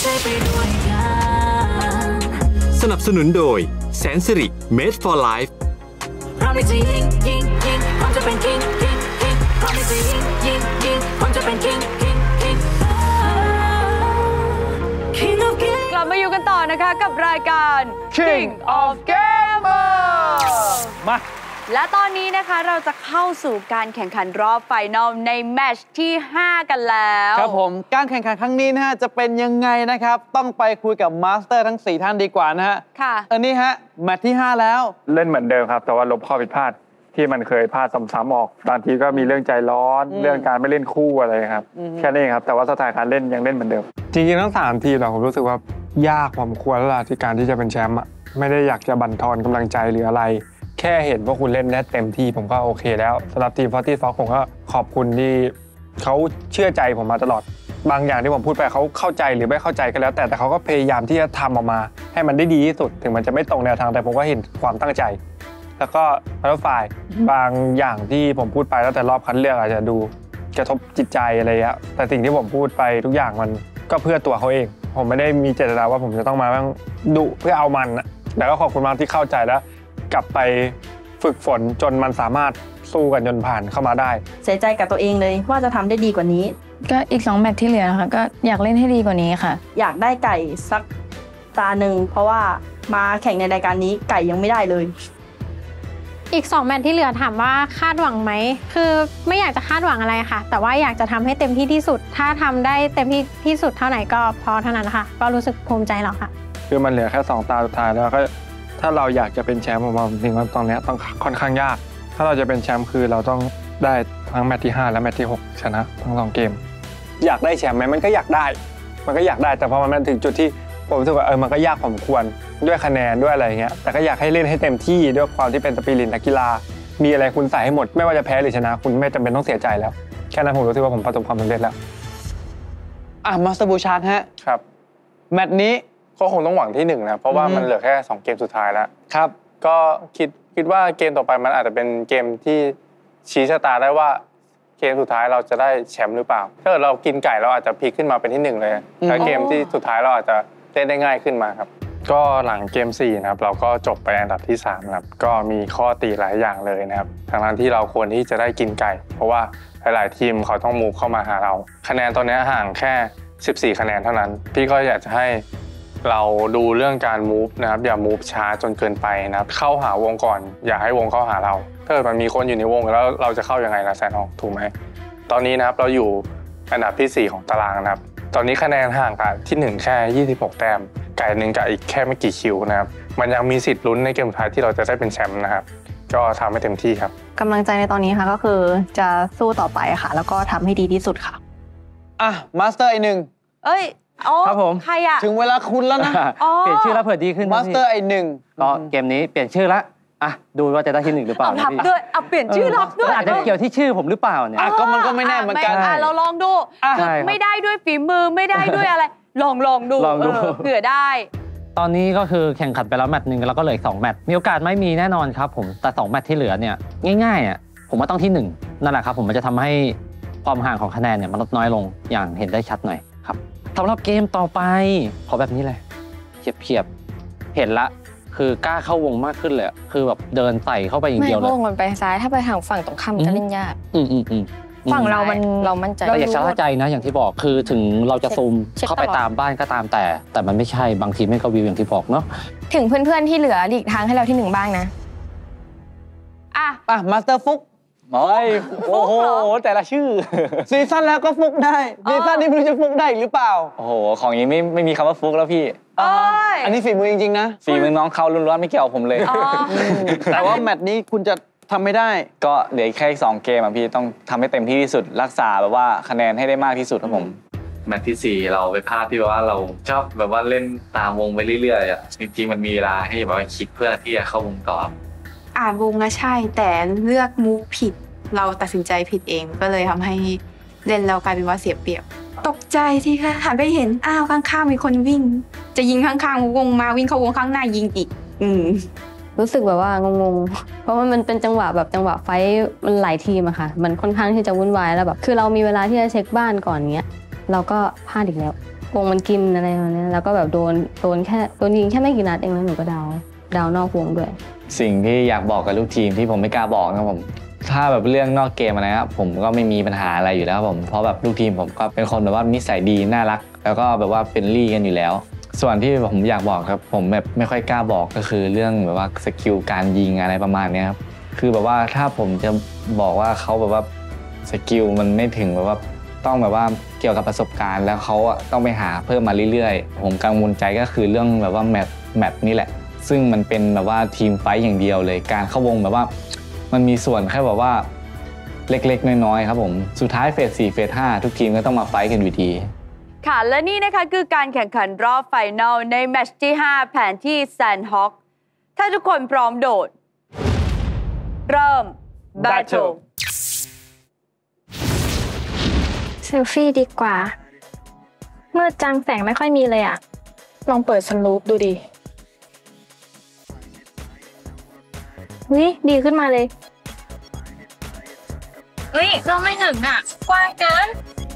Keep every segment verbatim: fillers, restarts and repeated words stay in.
สนับสนุนโดยแสนสิริ Made for Life พร้อมที่จะยิงยิงยิงพร้อมจะเป็น king king king พร้อมที่จะยิงยิงยิงพร้อมจะเป็น king king king king of king กลับมาอยู่กันต่อนะคะกับรายการ King of Gamer มาและตอนนี้นะคะเราจะเข้าสู่การแข่งขันรอบไฟนอลในแมตช์ที่ห้ากันแล้วครับผมการแข่งขันครั้งนี้นะฮะจะเป็นยังไงนะครับต้องไปคุยกับมาสเตอร์ทั้งสี่ท่านดีกว่านะฮะค่ะอันนี้ฮะแมตช์ที่ห้าแล้วเล่นเหมือนเดิมครับแต่ว่าลบข้อผิดพลาดที่มันเคยพลาดซ้ำๆออกบางทีก็มีเรื่องใจร้อนเรื่องการไม่เล่นคู่อะไรครับแค่นี้ครับแต่ว่าสไตล์การเล่นยังเล่นเหมือนเดิมจริงๆทั้งสามทีมเราผมรู้สึกว่ายากพอสมควรแล้วล่ะที่การที่จะเป็นแชมป์อ่ะไม่ได้อยากจะบั่นทอนกำลังใจหรืออะไรแค่เห็นว่าคุณเล่นได้เต็มที่ผมก็โอเคแล้วสำหรับทีม Forty Fox ผมก็ขอบคุณที่เขาเชื่อใจผมมาตลอดบางอย่างที่ผมพูดไปเขาเข้าใจหรือไม่เข้าใจก็แล้วแต่แต่เขาก็พยายามที่จะทำออกมาให้มันได้ดีที่สุดถึงมันจะไม่ตรงแนวทางแต่ผมก็เห็นความตั้งใจแล้วก็แล้วฝ่ายบางอย่างที่ผมพูดไปแล้วแต่รอบคัดเลือกอาจจะดูกระทบจิตใจอะไรอย่างเงี้ยแต่สิ่งที่ผมพูดไปทุกอย่างมันก็เพื่อตัวเขาเองผมไม่ได้มีเจตนาว่าผมจะต้องมาบ้างดุเพื่อเอามันนะแต่ก็ขอบคุณมากที่เข้าใจแล้วกลับไปฝึกฝนจนมันสามารถสู้กันจนผ่านเข้ามาได้เสียใจกับตัวเองเลยว่าจะทำได้ดีกว่านี้ก็อีกสองแมตช์ที่เหลือค่ะก็อยากเล่นให้ดีกว่านี้ค่ะอยากได้ไก่สักตาหนึ่งเพราะว่ามาแข่งในรายการนี้ไก่ยังไม่ได้เลยอีกสองแมตช์ที่เหลือถามว่าคาดหวังไหมคือไม่อยากจะคาดหวังอะไรค่ะแต่ว่าอยากจะทำให้เต็มที่ที่สุดถ้าทำได้เต็มที่ที่สุดเท่าไหร่ก็พอเท่านั้นนะคะก็รู้สึกภูมิใจแล้วค่ะคือมันเหลือแค่สองตาสุดท้ายแล้วก็ถ้าเราอยากจะเป็นแชมป์ผมว่าจริงๆตอนนี้ต้องค่อนข้างยากถ้าเราจะเป็นแชมป์คือเราต้องได้ทั้งแมตช์ที่ห้าและแมตช์ที่หกชนะทั้งสองเกมอยากได้แชมป์ไหมมันก็อยากได้มันก็อยากได้แต่พอมันถึงจุดที่ผมรู้สึกว่าเออมันก็ยากพอสมควรด้วยคะแนนด้วยอะไรอย่างเงี้ยแต่ก็อยากให้เล่นให้เต็มที่ด้วยความที่เป็นสปิริตนักกีฬามีอะไรคุณใส่ให้หมดไม่ว่าจะแพ้หรือชนะคุณไม่จำเป็นต้องเสียใจแล้วแค่นั้นผมรู้สึกว่าผมประสบความสำเร็จแล้วอ่ะมาสเตอร์บูชาร์ฮะครับแมตช์นี้ก็คงต้องหวังที่หนึ่งนะเพราะว่ามันเหลือแค่สองเกมสุดท้ายแล้วครับก็คิดคิดว่าเกมต่อไปมันอาจจะเป็นเกมที่ชี้ชะตาได้ว่าเกมสุดท้ายเราจะได้แชมป์หรือเปล่าถ้าเกิดเรากินไก่เราอาจจะพลิกขึ้นมาเป็นที่หนึ่งเลยแล้วเกมที่สุดท้ายเราอาจจะเล่นได้ง่ายขึ้นมาครับก็หลังเกมสี่นะครับเราก็จบไปอันดับที่สามครับก็มีข้อตีหลายอย่างเลยนะครับทั้งที่เราควรที่จะได้กินไก่เพราะว่าหลายๆทีมเขาต้องมูฟเข้ามาหาเราคะแนนตอนนี้ห่างแค่สิบสี่คะแนนเท่านั้นพี่ก็อยากจะให้เราดูเรื่องการมูฟนะครับอย่ามูฟช้าจนเกินไปนะครับเข้าหาวงก่อนอย่าให้วงเข้าหาเราถ้าเกิดมันมีคนอยู่ในวงแล้วเราจะเข้ายังไงล่ะแซนออกถูกไหมตอนนี้นะครับเราอยู่อันดับที่สี่ของตารางนะครับตอนนี้คะแนนห่างกันที่หนึ่งแค่ยี่สิบหกแต้มไก่หนึ่งกับอีกแค่ไม่กี่คิวนะครับมันยังมีสิทธิ์ลุ้นในเกมสุดท้ายที่เราจะได้เป็นแชมป์นะครับก็ทำให้เต็มที่ครับกำลังใจในตอนนี้ค่ะก็คือจะสู้ต่อไปค่ะแล้วก็ทำให้ดีที่สุดค่ะอ่ะมาสเตอร์ไอหนึ่งเอ้ยครับผมใครอะถึงเวลาคุณแล้วนะเปลี่ยนชื่อแล้วเผื่อดีขึ้นมาสเตอร์ไอหนึ่งก็เกมนี้เปลี่ยนชื่อละอ่ะดูว่าจะได้ที่หนึ่งหรือเปล่ารับด้วยเอาเปลี่ยนชื่อรับด้วยอาจจะเกี่ยวที่ชื่อผมหรือเปล่าเนี่ยก็มันก็ไม่แน่เหมือนกันเราลองดูไม่ได้ด้วยฝีมือไม่ได้ด้วยอะไรลองลองดูเผื่อได้ตอนนี้ก็คือแข่งขันไปแล้วแมตช์หนึ่งแล้วก็เหลืออีกสองแมตช์มีโอกาสไม่มีแน่นอนครับผมแต่สองแมตช์ที่เหลือเนี่ยง่ายๆอ่ะผมว่าต้องที่หนึ่งนั่นแหละครับผมมันจะทำให้ความห่างของคะแนนเนี่ยมันลดน้อยลงอย่างเห็นได้ชัดหน่อยครับสำหรับเกมต่อไปขอแบบนี้เลยเฉียบๆเห็นละคือกล้าเข้าวงมากขึ้นเลยคือแบบเดินใส่เข้าไปอย่างเดียวเลยไม่วงมันไปซ้ายถ้าไปทางฝั่งตรงข้ามจะเล่นยากอืมอืมอืมฝั่งเรามันเรามั่นใจแต่อย่าชะล่าใจนะอย่างที่บอกคือถึงเราจะซูมเข้าไปตามบ้านก็ตามแต่แต่มันไม่ใช่บางทีไม่ก็วิวอย่างที่บอกเนาะถึงเพื่อนๆที่เหลือหลีกทางให้เราที่หนึ่งบ้างนะอ่ะอ่ะมาสเตอร์ฟุกโอ้ยโอ้โหแต่ละชื่อซีซั่นแล้วก็ฟุกได้ซีซั่นนี้ไม่รู้จะฟุกได้หรือเปล่าโอ้โหของนี้ไม่ไม่มีคำว่าฟุกแล้วพี่อันนี้ฝีมือจริงๆนะฝีมือน้องเขาล้วนๆไม่เกี่ยวผมเลยแต่ว่าแมตช์นี้คุณจะทำไม่ได้ก็เหลือแค่สองเกมอ่ะพี่ต้องทำให้เต็มที่ที่สุดรักษาแบบว่าคะแนนให้ได้มากที่สุดครับผมแมตช์ที่สี่เราไปพลาดที่ว่าเราชอบแบบว่าเล่นตามวงไปเรื่อยๆอ่ะจริงๆมันมีเวลาให้แบบว่าคิดเพื่อที่จะเข้าวงต่ออ่านวงนะใช่แต่เลือกมูฟผิดเราตัดสินใจผิดเองก็เลยทำให้เล่นเรากลายเป็นว่าเสียเปรียบตกใจที่ค่ะหันไปเห็นอ้าวข้างๆมีคนวิ่งจะยิงข้างๆวงมาวิ่งเข้าวงข้างหน้ายิงอีกอืมรู้สึกแบบว่างงๆเพราะว่ามันเป็นจังหวะแบบจังหวะไฟมันหลายทีมอะค่ะมันค่อนข้างที่จะวุ่นวายแล้วแบบคือเรามีเวลาที่จะเช็คบ้านก่อนเงี้ยเราก็พลาดอีกแล้ววงมันกินอะไรแบบนี้แล้วก็แบบโดนโดนแค่โดนยิงแค่ไม่กี่นัดเองแล้วหนูก็ดาวดาวนอกวงด้วยสิ่งที่อยากบอกกับลูกทีมที่ผมไม่กล้าบอกนะผมถ้าแบบเรื่องนอกเกมอะไรครับผมก็ไม่มีปัญหาอะไรอยู่แล้วผมเพราะแบบลูกทีมผมก็เป็นคนแบบว่านิสัยดีน่ารักแล้วก็แบบว่าเป็นรี่กันอยู่แล้วส่วนที่ผมอยากบอกครับผมแบบไม่ค่อยกล้าบอกก็คือเรื่องแบบว่าสกิลการยิงอะไรประมาณนี้ครับคือแบบว่าถ้าผมจะบอกว่าเขาแบบว่าสกิลมันไม่ถึงแบบว่าต้องแบบว่าเกี่ยวกับประสบการณ์แล้วเขาต้องไปหาเพิ่มมาเรื่อยๆผมกังวลใจก็คือเรื่องแบบว่าแมตช์แมตช์นี่แหละซึ่งมันเป็นแบบว่าทีมไฟท์อย่างเดียวเลยการเข้าวงแบบว่ามันมีส่วนแค่แบบว่าเล็กๆน้อยๆครับผมสุดท้ายเฟสสี่เฟสห้าทุกทีมก็ต้องมาไฟท์กันอยู่ดีค่ะและนี่นะคะคือการแข่งขันรอบไฟนอลในแมตช์ที่ห้าแผนที่แซนด์ฮอคถ้าทุกคนพร้อมโดดเริ่ม Battle เซลฟี่ดีกว่ามืดจังแสงไม่ค่อยมีเลยอะลองเปิดสลูปดูดิวิดีขึ้นมาเลยเฮ้ยเราไม่ถึงอ่ะกว้างเกิน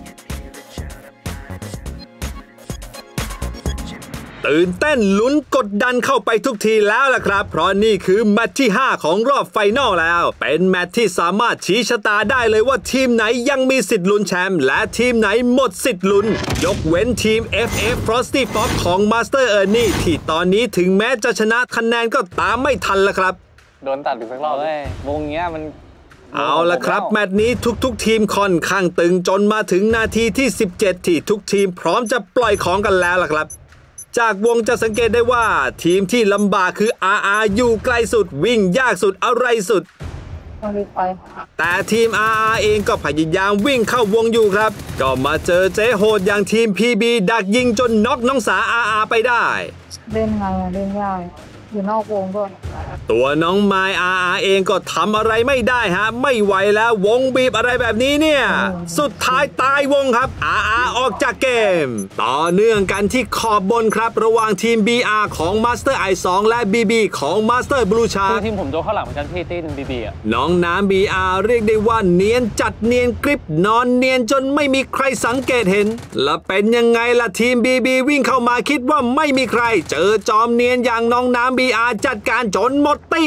ตื่นเต้นลุ้นกดดันเข้าไปทุกทีแล้วล่ะครับเพราะนี่คือแมตช์ที่ห้าของรอบไฟนอลแล้วเป็นแมตช์ที่สามารถชี้ชะตาได้เลยว่าทีมไหนยังมีสิทธิ์ลุ้นแชมป์และทีมไหนหมดสิทธิ์ลุ้นยกเว้นทีม เอฟ เอฟ Frosty Fox ของ Master Ernie ที่ตอนนี้ถึงแม้จะชนะคะแนนก็ตามไม่ทันแล้วครับโดนตัดอีกสักรอบเลยวงเงี้ยมันเอาละครับแมตช์นี้ทุกๆทีมค่อนข้างตึงจนมาถึงนาทีที่สิบเจ็ดที่ทุกทีมพร้อมจะปล่อยของกันแล้วล่ะครับจากวงจะสังเกตได้ว่าทีมที่ลำบากคือ อาร์ อาร์ อยู่ไกลสุดวิ่งยากสุดอะไรสุดแต่ทีม อาร์ อาร์ เองก็พยายามวิ่งเข้าวงอยู่ครับก็มาเจอเจ๊โหดอย่างทีม พี บี ดักยิงจนน็อกน้องสา อาร์ อาร์ ไปได้เล่นไงเล่นยากอยู่นอกวงด้วยตัวน้องไมล์ อาร์ อาร์ เองก็ทำอะไรไม่ได้ฮะไม่ไหวแล้ววงบีบอะไรแบบนี้เนี่ยสุดท้ายตายวงครับ อาร์ อาร์ ออกจากเกมต่อเนื่องกันที่ขอบบนครับระหว่างทีม บี อาร์ ของ Master ไอ ทู และ บี บี ของ Master Blue Shark ทีมผมโดนข้างหลังเหมือนกันพี่ตีน บี บี อ่ะน้องน้ำ บี อาร์ เรียกได้ว่าเนียนจัดเนียนกริบนอนเนียนจนไม่มีใครสังเกตเห็นและเป็นยังไงล่ะทีม บี บี วิ่งเข้ามาคิดว่าไม่มีใครเจอจอมเนียนอย่างน้องน้ำ บี อาร์ จัดการจนหมดตี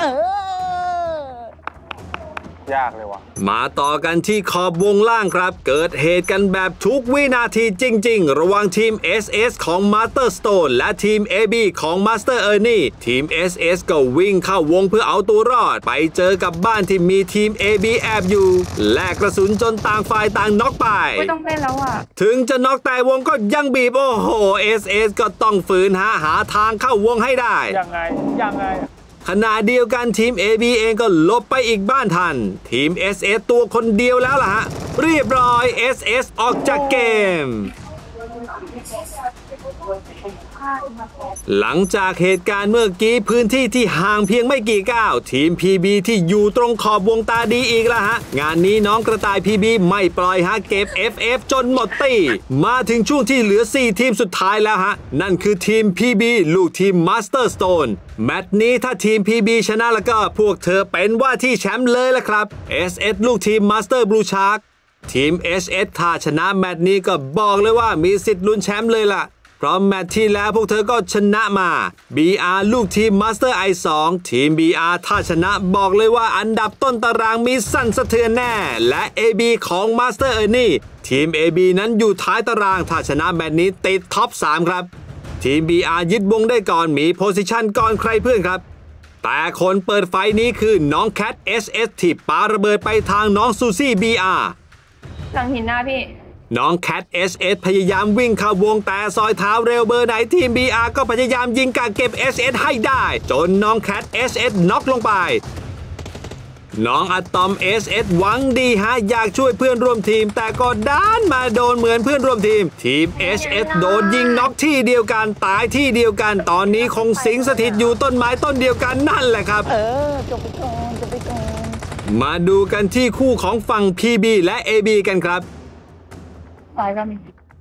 ยากเลยว่ะมาต่อกันที่ขอบวงล่างครับเกิดเหตุกันแบบทุกวินาทีจริงๆระหว่างทีม เอส เอส ของ Master Stone และทีม เอ บี ของ Master Ernie ทีม เอส เอส ก็วิ่งเข้าวงเพื่อเอาตัวรอดไปเจอกับบ้านที่มีทีม เอ บี แอบอยู่แลกกระสุนจนต่างฝ่ายต่างน็อกไปไม่ต้องเล่นแล้วอ่ะถึงจะน็อกแต่วงก็ยังบีบโอ้โห เอส เอส ก็ต้องฝืนหาหาทางเข้าวงให้ได้ยังไงยังไงขณะเดียวกันทีม เอ บี เองก็ลบไปอีกบ้านทันทีม เอส เอส ตัวคนเดียวแล้วล่ะฮะเรียบร้อย เอส เอส ออกจากเกมหลังจากเหตุการณ์เมื่อกี้พื้นที่ที่ห่างเพียงไม่กี่ก้าวทีม พี บี ที่อยู่ตรงขอบวงตาดีอีกแล้วฮะงานนี้น้องกระต่าย พี บี ไม่ปล่อยฮะเก็บ เอฟ เอฟ จนหมดตีมาถึงช่วงที่เหลือสี่ทีมสุดท้ายแล้วฮะนั่นคือทีม พี บี ลูกทีม Master Stone แมตช์นี้ถ้าทีม พี บี ชนะแล้วก็พวกเธอเป็นว่าที่แชมป์เลยละครับ เอส เอส ลูกทีม Master Blue Shark ทีม เอช เอส ถ้าชนะแมตช์นี้ก็บอกเลยว่ามีสิทธิ์ลุ้นแชมป์เลยล่ะเพราะแมตช์ที่แล้วพวกเธอก็ชนะมา บี อาร์ ลูกทีม Master ไอ ทู ทีม บี อาร์ ถ้าชนะบอกเลยว่าอันดับต้นตารางมีสั่นสะเทือนแน่และ เอ บี ของ Master Ernie ทีม เอ บี นั้นอยู่ท้ายตารางถ้าชนะแมตช์นี้ติดท็อปสามครับทีม บี อาร์ ยึดวงได้ก่อนมีโพสิชันก่อนใครเพื่อนครับแต่คนเปิดไฟนี้คือน้องแคท เอส เอส ที่ปาระเบิดไปทางน้องซูซี่ บี อาร์หลังหินหน้าพี่น้องแคท เอส เอส พยายามวิ่งเข้าวงแต่ซอยเท้าเร็วเบอร์ไหนทีม บี อาร์ ก็พยายามยิงกะเก็บ เอส เอส ให้ได้จนน้องแคท เอส เอส น็อกลงไปน้องอะตอม เอส เอส หวังดีฮะอยากช่วยเพื่อนร่วมทีมแต่ก็ด้านมาโดนเหมือนเพื่อนร่วมทีมทีม เอส เอส โดนยิงน็อกที่เดียวกันตายที่เดียวกันตอนนี้คงสิงสถิตอยู่ต้นไม้ต้นเดียวกันนั่นแหละครับเออจบไปก่อนจบไปก่อนมาดูกันที่คู่ของฝั่ง พี บี และ เอ บี กันครับ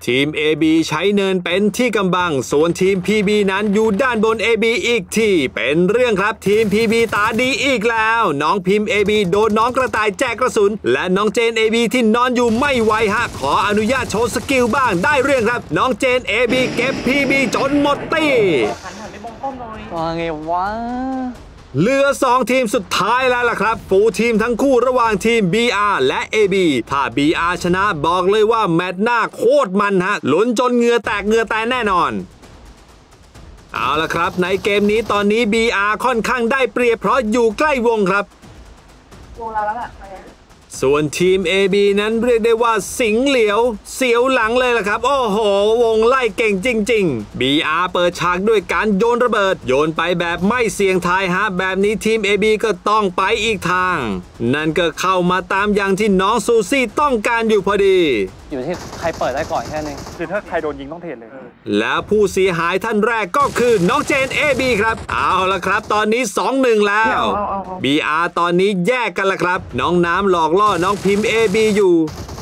ทีม เอ บี ใช้เนินเป็นที่กำบังส่วนทีม พี บี นั้นอยู่ด้านบน เอ บี อีกที่เป็นเรื่องครับทีม พี บี ตาดีอีกแล้วน้องพิมพ์ เอ บี โดนน้องกระต่ายแจกกระสุนและน้องเจน เอ บี ที่นอนอยู่ไม่ไหวฮะขออนุญาตโชว์สกิลบ้างได้เรื่องครับน้องเจน เอ บี เก็บ พี บี จนหมดตีว่าไงวะเหลือสองทีมสุดท้ายแล้วล่ะครับฟูลทีมทั้งคู่ระหว่างทีม บี อาร์ และ เอ บี ถ้า บี อาร์ ชนะบอกเลยว่าแมตช์หน้าโคตรมันฮะลุ้นจนเหงื่อแตกเหงื่อแตนแน่นอนเอาล่ะครับในเกมนี้ตอนนี้ บี อาร์ ค่อนข้างได้เปรียบเพราะอยู่ใกล้วงครับวงเราแล้วล่ะส่วนทีม เอ บี นั้นเรียกได้ว่าสิงเหลียวเสียวหลังเลยล่ะครับโอ้โหวงไล่เก่งจริงๆ บี อาร์ เปิดฉากด้วยการโยนระเบิดโยนไปแบบไม่เสี่ยงทายฮะแบบนี้ทีม เอ บี ก็ต้องไปอีกทางนั่นก็เข้ามาตามอย่างที่น้องซูซี่ต้องการอยู่พอดีอยู่ที่ใครเปิดได้ก่อนแค่นี้คือถ้าใครโดนยิงต้องเทรดเลยแล้วผู้เสียหายท่านแรกก็คือน้องเจน เอ บี ครับเอาละครับตอนนี้ สองหนึ่ง แล้ว บี อาร์ ตอนนี้แยกกันละครับน้องน้ำหลอกล่อน้องพิมพ์ เอ บี อยู่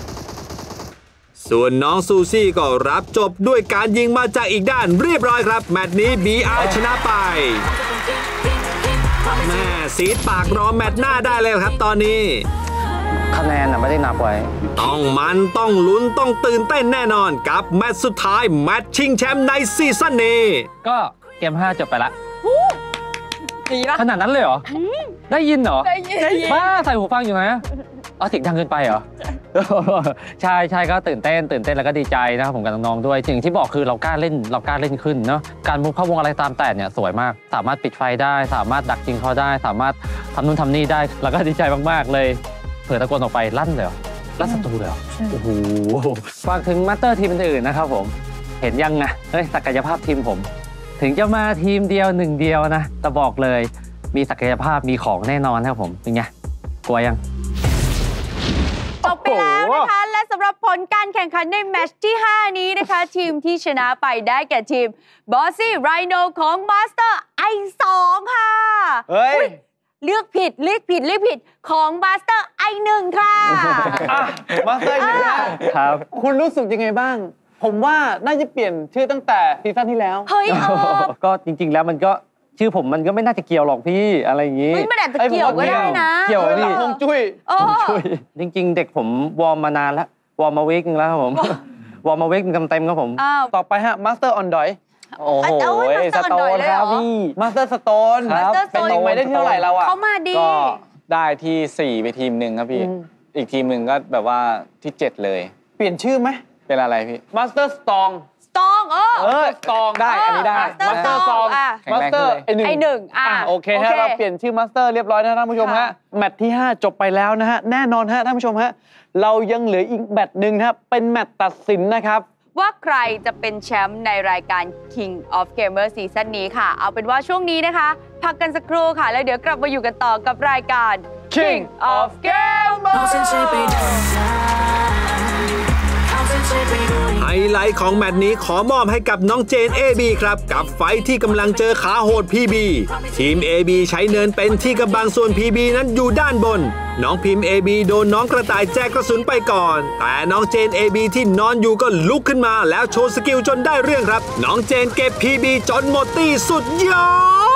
ส่วนน้องซูซี่ก็รับจบด้วยการยิงมาจากอีกด้านเรียบร้อยครับแมตช์นี้ บี อาร์ ชนะไปแม่ซีดปากรอแมตช์หน้าได้เลยครับตอนนี้คะแนนน่ะไม่ได้นับไว้ต้องมันต้องลุ้นต้องตื่นเต้นแน่นอนกับแมตช์สุดท้ายแมตช์ชิงแชมป์ในซีซั่นนี้ก็เกมห้าจบไปละขนาดนั้นเลยเหรอได้ยินเหรอได้ยินบ้าใส่หูฟังอยู่นะเอาเสียงดังเกินไปเหรอใช่ใช่ก็ตื่นเต้นตื่นเต้นแล้วก็ดีใจนะครับผมกับน้องๆด้วยสิ่งที่บอกคือเรากล้าเล่นเรากล้าเล่นขึ้นเนาะการมุกเข้าวงอะไรตามแต่เนี่ยสวยมากสามารถปิดไฟได้สามารถดักยิงเขาได้สามารถทำนู่นทำนี่ได้แล้วก็ดีใจมากๆเลยเผื่อตะโกนออกไปลั่นเลยลั่นศัตรูเลยโอ้โหฝากถึงมาสเตอร์ทีมอื่นๆนะครับผมเห็นยังไงเฮ้ยศักยภาพทีมผมถึงจะมาทีมเดียวหนึ่งเดียวนะแต่บอกเลยมีศักยภาพมีของแน่นอนครับผมเป็นไงกลัวยังจบไปแล้วนะคะและสำหรับผลการแข่งขันในแมตช์ที่ห้านี้นะคะทีมที่ชนะไปได้แก่ทีมบอสซี่ไรโนของมาสเตอร์ ไอ สอง ค่ะเฮ้ยเลือกผิดเลือกผิดเลือกผิดของมาสเตอร์ ไอ หนึ่ง ค่ะมาสเตอร์ ไอ หนึ่งครับคุณรู้สึกยังไงบ้างผมว่าน่าจะเปลี่ยนชื่อตั้งแต่ซีซั่นที่แล้วเฮ้ยก็จริงๆแล้วมันก็ชื่อผมมันก็ไม่น่าจะเกี่ยวหรอกพี่อะไรอย่างงี้ไม่ได้จะเกี่ยวก็ได้นะเกี่ยวพี่ฮงจุ้ยจริงๆเด็กผมวอร์มมานานแล้ววอร์มมาวีคนึงแล้วครับผมวอร์มมาวีคนึงเต็มๆครับผมต่อไปฮะมาสเตอร์ออนดอยโอ้โหสโตนครับพี่มาสเตอร์สโตนเป็นทีมไม่ได้เท่าไหร่เราอ่ะเขามาดีก็ได้ที่สี่ไปทีมหนึ่งครับพี่อีกทีมหนึ่งก็แบบว่าที่เจ็ดเลยเปลี่ยนชื่อไหมเป็นอะไรพี่มาสเตอร์สตองสตองเออเออสตองได้อันนี้ได้มาสเตอร์สตองมาสเตอร์ไอหนึ่งไอหนึ่งอ่ะโอเคฮะเราเปลี่ยนชื่อมาสเตอร์เรียบร้อยนะท่านผู้ชมฮะแมตช์ที่ห้าจบไปแล้วนะฮะแน่นอนฮะท่านผู้ชมฮะเรายังเหลืออีกแมตช์หนึ่งนะครับเป็นแมตช์ตัดสินนะครับว่าใครจะเป็นแชมป์ในรายการ King of Gamer ซีซั่นนี้ค่ะเอาเป็นว่าช่วงนี้นะคะพักกันสักครู่ค่ะแล้วเดี๋ยวกลับมาอยู่กันต่อกับรายการ King of Gamer ไฮไลท์ของแมตช์นี้ขอมอบให้กับน้องเจน เอ บี ครับกับไฟที่กำลังเจอขาโหด พี บี ทีม เอ บี ใช้เนินเป็นที่กำบังส่วน พี บี นั้นอยู่ด้านบนน้องพิมพ์ เอ บี โดนน้องกระต่ายแจกกระสุนไปก่อนแต่น้องเจน เอ บี ที่นอนอยู่ก็ลุกขึ้นมาแล้วโชว์สกิลจนได้เรื่องครับน้องเจนเก็บ พี บี จนหมดตีสุดยอด